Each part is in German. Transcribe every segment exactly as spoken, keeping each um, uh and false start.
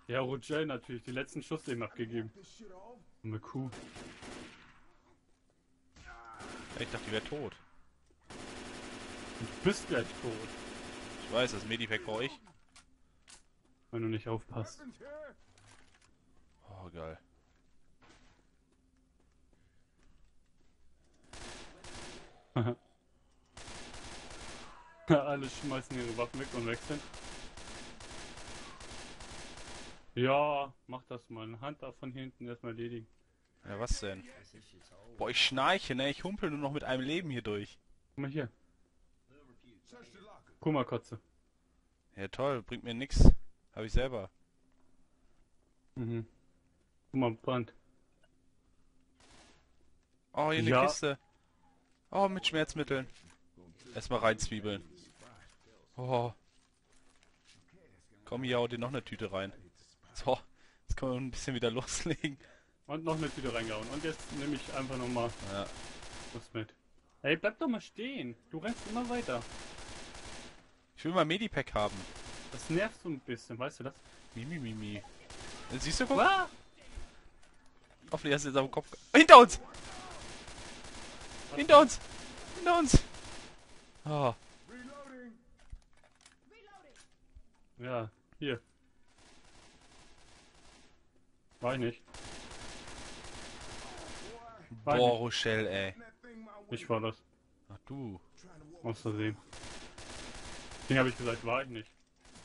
Ja, Roger natürlich, den letzten Schuss eben abgegeben. Eine Kuh. Ich dachte, die wäre tot. Du bist gleich tot, Ich weiß, das Medipack brauche ich. wenn du nicht aufpasst. Oh, geil. Alle schmeißen ihre Waffen weg und wechseln. Ja, mach das mal. Eine Hand da von hinten erstmal erledigen. Ja, was denn? Boah, ich schnarche, ne? Ich humpel nur noch mit einem Leben hier durch. Guck mal hier. Guck mal, Kotze. Ja, toll, bringt mir nix. Hab ich selber. Mhm. Guck mal, Brand. Oh, hier eine Ja. Kiste. Oh, mit Schmerzmitteln. Erstmal reinzwiebeln. Oh. Komm, hier, hau dir noch eine Tüte rein. So, jetzt können wir ein bisschen wieder loslegen. Und noch eine Tüte reingehauen. Und jetzt nehme ich einfach nochmal Ja. was mit. Ey, bleib doch mal stehen. Du rennst immer weiter. Ich will mal Medipack haben. Das nervt so ein bisschen, weißt du das? Mimi, Mimi. Siehst du, guck. Ah! Hoffentlich hast du jetzt auf dem Kopf... Hinter uns! Hinter uns! Hinter uns! Oh. Ja, hier. War ich nicht. War ich Boah, nicht. Rochelle, ey. Ich war das. Ach du. Aus Versehen. Deswegen habe ich gesagt, war ich nicht.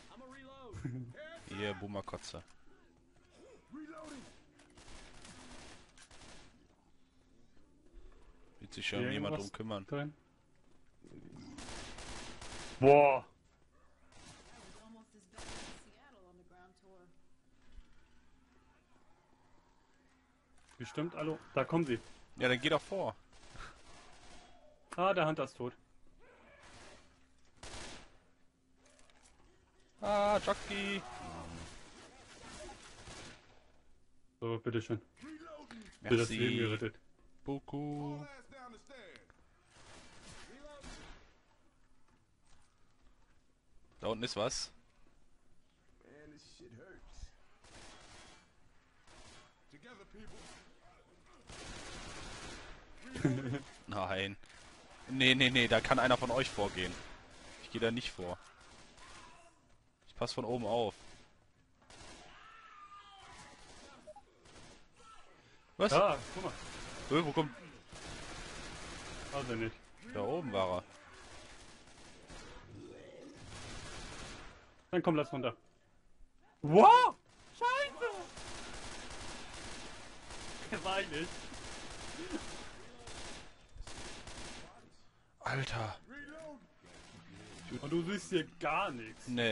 Ihr Boomerkotze. Wird sich schon Hier jemand irgendwas drum kümmern. drin? Boah! Bestimmt, hallo. Da kommen sie. Ja, dann geh doch vor. Ah, der Hunter ist tot. Ah, Jockey. So, bitteschön. Dir das Leben Merci. gerettet. Buku. Da unten ist was. Nein. Nee, nee, nee, da kann einer von euch vorgehen. Ich gehe da nicht vor. Ich passe von oben auf. Was? Ah, guck mal. Äh, wo kommt... Also nicht. Da oben war er. Dann komm, lass runter. Wow! Scheiße! Der war ich nicht. Alter. Und du siehst hier gar nichts. Nee.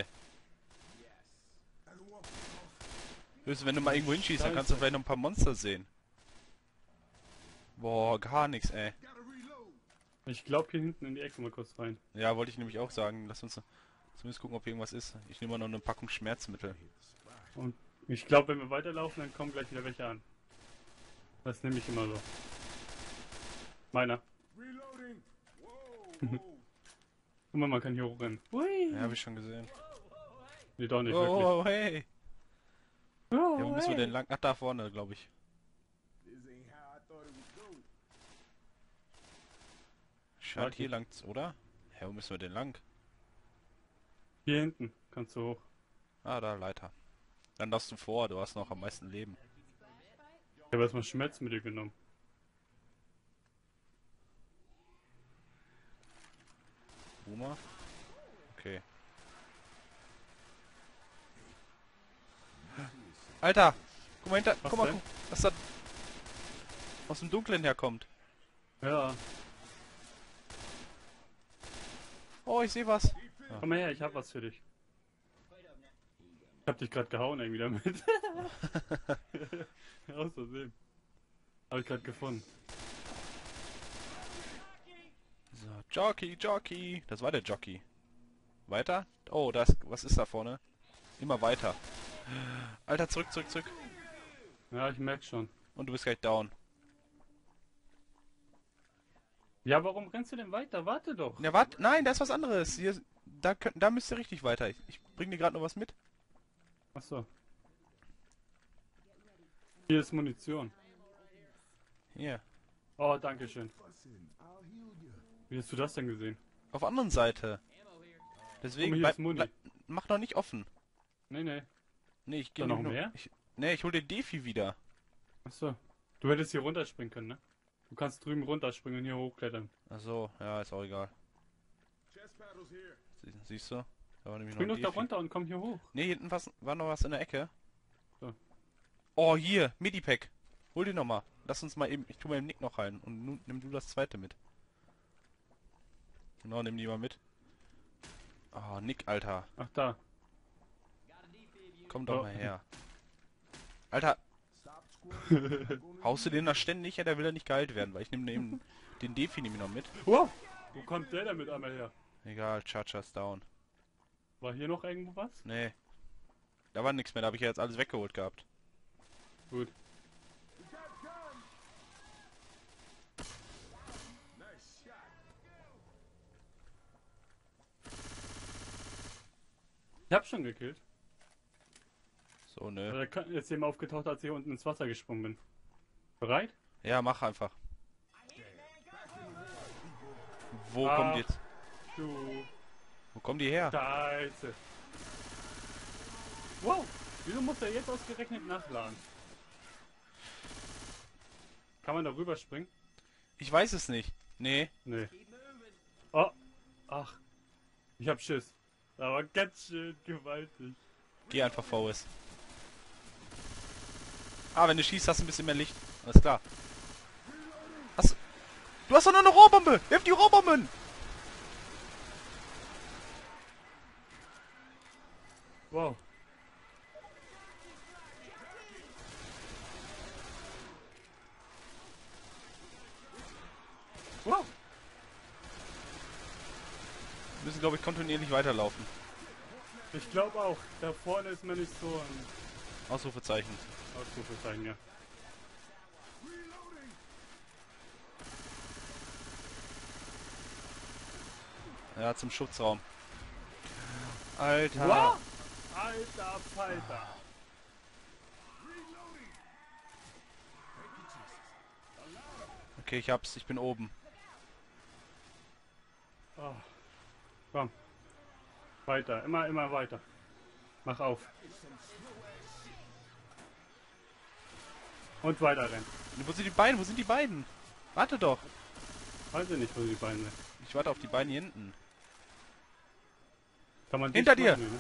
Höchstens, wenn du mal irgendwo hinschießt, dann kannst du vielleicht noch ein paar Monster sehen. Boah, gar nichts, ey. Ich glaube hier hinten in die Ecke mal kurz rein. Ja, wollte ich nämlich auch sagen. Lass uns zumindest gucken, ob irgendwas ist. Ich nehme mal noch eine Packung Schmerzmittel. Und ich glaube, wenn wir weiterlaufen, dann kommen gleich wieder welche an. Das nehme ich immer so. Meiner. Guck mal, man kann hier hochrennen. Hui. Ja, habe ich schon gesehen. Nee, doch nicht Oh, hey. wirklich. Oh, Ja, wo müssen wir hey. denn lang? Ach, da vorne, glaube ich. Scheint hier lang, oder? Ja, wo müssen wir denn lang? Hier hinten kannst du hoch. Ah, da, Leiter. Dann darfst du vor, du hast noch am meisten Leben. Ich habe erstmal Schmerzmittel genommen. Boomer? Okay. Alter! Guck mal hinter, Was guck mal, denn? guck, was da aus dem Dunklen herkommt. Ja. Oh, ich sehe was. Komm mal her, ich hab was für dich. Ich hab dich gerade gehauen irgendwie damit. Aus Versehen. Hab ich gerade gefunden. So, Jockey, Jockey. Das war der Jockey. Weiter? Oh, das, was ist da vorne? Immer weiter. Alter, zurück, zurück, zurück. Ja, ich merk schon. Und du bist gleich down. Ja, warum rennst du denn weiter? Warte doch. Ja, warte, nein, da ist was anderes. Hier, da, könnt, da müsst ihr richtig weiter. Ich, ich bring dir gerade noch was mit. Achso. Hier ist Munition. Hier. Oh, danke schön. Wie hast du das denn gesehen? Auf der anderen Seite. Guck Deswegen, mal, hier bleib, ist Muni. bleib, mach noch nicht offen. Nee, nee. Nee, ich geh Da noch nur, mehr? Ich, nee, ich hol den Defi wieder. Achso. Du hättest hier runterspringen können, ne? Du kannst drüben runterspringen und hier hochklettern. Achso, ja, ist auch egal. Sie, siehst du? Da war nämlich Spring noch doch ein da Defi. runter und komm hier hoch. Nee, hinten was, war noch was in der Ecke. So. Oh, hier, Medipack. Hol den nochmal. Lass uns mal eben, ich tu mal im Nick noch rein. Und nun nimm du das zweite mit. Genau, nimm die mal mit. Oh, Nick, Alter. Ach, da. Komm doch Oh. mal her. Alter, haust du den da ständig? Ja, der will ja nicht geheilt werden, weil ich nehme eben den Defi nehme ich noch mit. Wow! Wo kommt der denn mit einmal her? Egal, Chacha ist down. War hier noch irgendwo was? Nee. Da war nichts mehr, da habe ich ja jetzt alles weggeholt gehabt. Gut. Ich hab schon gekillt. So, nö. Der kann- ist eben aufgetaucht, als ich hier unten ins Wasser gesprungen bin. Bereit? Ja, mach einfach. Wo Ach. kommen die jetzt? Du Wo kommen die her? Scheiße. Wow! Wieso muss er jetzt ausgerechnet nachladen? Kann man da rüberspringen? Ich weiß es nicht. Nee. Nee. Oh! Ach. Ich hab Schiss. Aber ganz schön gewaltig. Geh einfach V S. Ah, wenn du schießt, hast du ein bisschen mehr Licht. Alles klar. Hast, du hast doch nur eine Rohrbombe! Wirf die Rohrbomben! Wow. Wow. Wir müssen, glaube ich, kontinuierlich weiterlaufen. Ich glaube auch. Da vorne ist mir nicht so ein Ausrufezeichen. Ausrufezeichen, ja. Ja, zum Schutzraum. Alter. Wow! Alter Falter. Okay, ich hab's. Ich bin oben. Oh. Komm. Weiter. Immer, immer weiter. Mach auf. Und weiter rennen. Wo sind die beiden? Wo sind die beiden? Warte doch. Weiß ich nicht, wo die Beine sind. Ich warte auf die beiden hier hinten. Kann man Hinter dicht dir! machen, ne?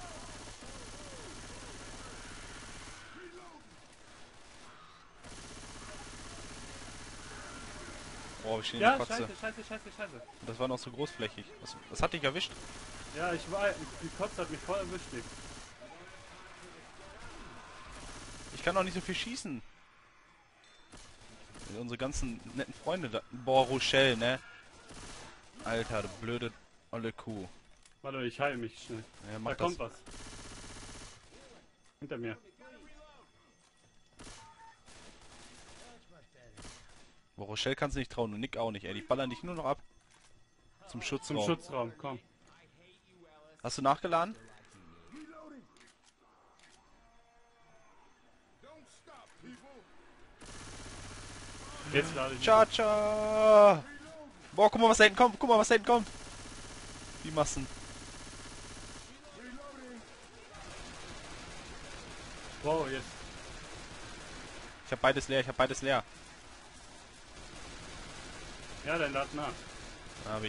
Boah, wir stehen in Ja, der Kotze. scheiße, scheiße, scheiße, scheiße. Und das war noch so großflächig. Was, was hat dich erwischt? Ja, ich war. Die Kotze hat mich voll erwischt. Dick. Ich kann doch nicht so viel schießen. Unsere ganzen netten Freunde da. Boah, Rochelle, ne? Alter, du blöde olle Kuh. Warte, ich heile mich schnell. Ja, mach Da kommt das. was. Hinter mir. Boah, Rochelle kannst du nicht trauen und Nick auch nicht, ey. Die ballern dich nur noch ab. Zum Schutzraum. Zum Schutzraum, komm. Hast du nachgeladen? Jetzt lade ich. Ciao, ciao! Boah, guck mal, was da hinten kommt. Guck mal, was da hinten kommt. Die Massen. Wow, jetzt. Ich hab beides leer, ich hab beides leer. Ja, dann lad nach. Da hab ich.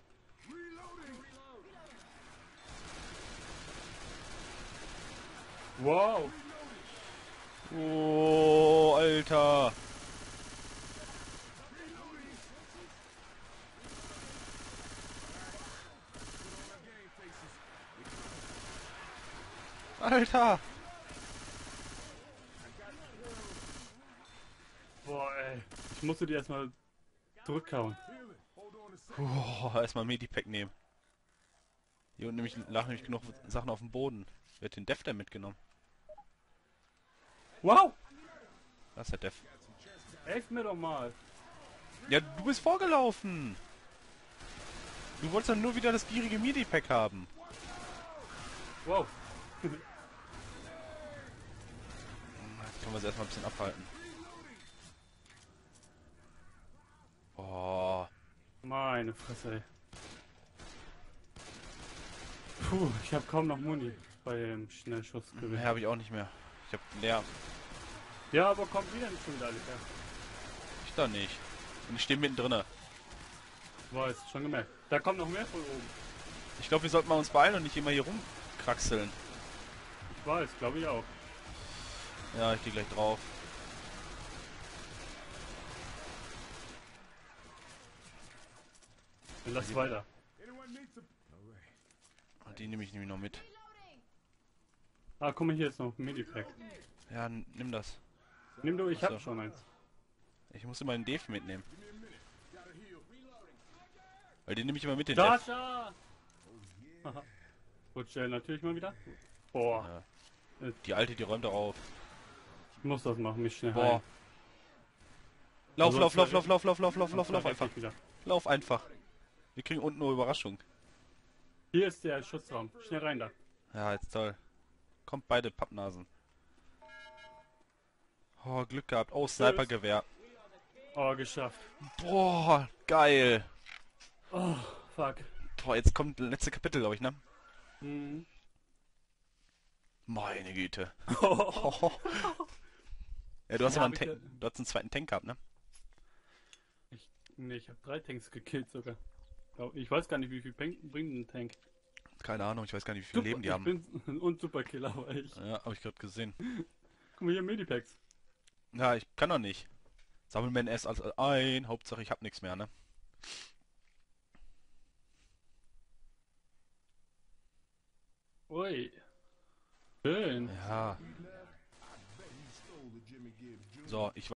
Wow. Oh, Alter. Alter. Boah, ey. Ich musste die erstmal zurückhauen. Oh, erstmal Medipack nehmen. Hier unten nämlich lagen nämlich genug Sachen auf dem Boden. Wer hat den Def denn mitgenommen? Wow. Das ist der Def. Helft mir doch mal. Ja, du bist vorgelaufen. Du wolltest dann nur wieder das gierige Medipack haben. Wow. Jetzt Können wir sie erstmal ein bisschen abhalten. Oh. Meine Fresse, ey. Puh, ich habe kaum noch Muni beim Schnellschussgewehr. Mehr habe ich auch nicht mehr. Ich habe leer. Ja, aber kommt wieder nicht schon wieder, Alter. Ich da nicht. Und ich stehe mittendrin. Weiß, schon gemerkt. Da kommt noch mehr von oben. Ich glaube, wir sollten mal uns beeilen und nicht immer hier rumkraxeln. Ich weiß, glaube ich auch. Ja, ich gehe gleich drauf. Dann lass weiter. Und die nehme ich nämlich noch mit. Ah, guck mal, hier ist noch ein Medipack. Ja, n- nimm das. Nimm du, ich Ach so. hab schon eins. Ich muss immer den Dave mitnehmen. Weil den nehme ich immer mit, den Dave. Sascha! Haha. Gut, schnell natürlich mal wieder. Boah, Ja. Die alte, die räumt doch auf. ich muss das machen, mich schnell Boah. heilen. Lauf, Also lauf, lauf, zwei- lauf, lauf, lauf, lauf, lauf, lauf, Sonst lauf weg einfach. ich wieder. Lauf einfach. Wir kriegen unten nur Überraschung. Hier ist der Schutzraum. Schnell rein da. Ja, jetzt toll. Kommt beide Pappnasen. Oh, Glück gehabt. Oh, Snipergewehr. Oh, geschafft. Boah, geil. Oh, fuck. Boah, jetzt kommt das letzte Kapitel, glaube ich, ne? Mhm. Meine Güte. Oh. Ja, du hast Ja, aber einen, hab ich Tank, du hast einen zweiten Tank gehabt, ne? Ich, nee, ich habe drei Tanks gekillt sogar. Glaub- Ich weiß gar nicht, wie viel Pen- bringt ein Tank. Keine Ahnung, ich weiß gar nicht, wie viel Super, Leben die ich haben. bin und Superkiller, aber ich. Ja, habe ich gerade gesehen. Guck mal hier, Medipacks. Ja, ich kann doch nicht. Sammeln wir erst als ein. Hauptsache, ich hab nichts mehr, ne? Ui. Schön. Ja. So, ich